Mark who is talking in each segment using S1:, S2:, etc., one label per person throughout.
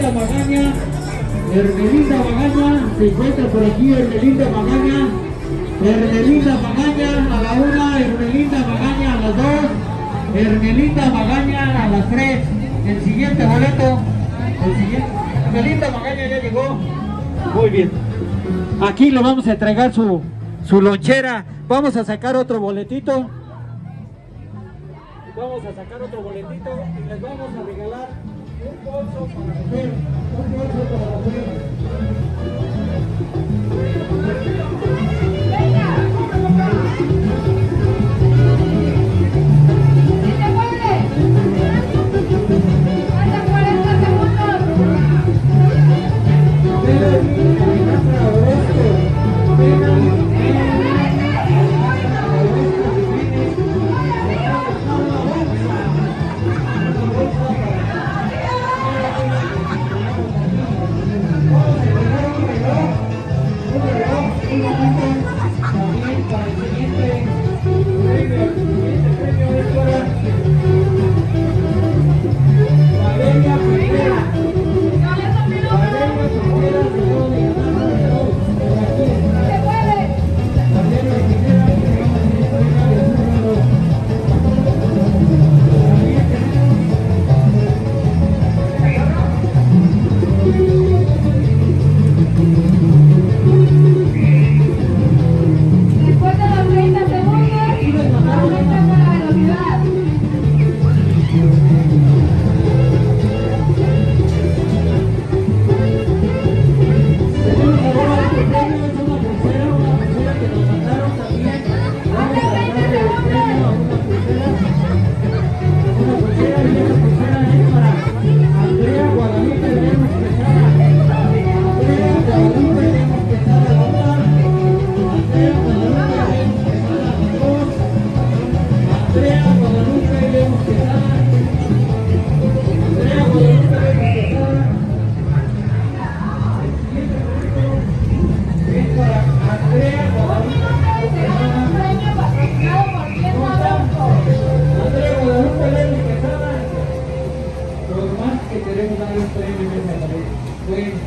S1: Magaña. Hermelinda Magaña, se encuentra por aquí Hermelinda Magaña. Hermelinda Magaña a la 1, Hermelinda Magaña a las 2, Hermelinda Magaña a las 3. El siguiente boleto, Hermelinda Magaña ya llegó. Muy bien. Aquí le vamos a entregar su lonchera. Vamos a sacar otro boletito. Vamos a sacar otro boletito y les vamos a regalar un bolso para mujer. Un bolso para mujer.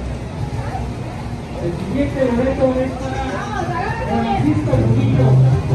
S1: El siguiente boleto es para Francisco Murillo.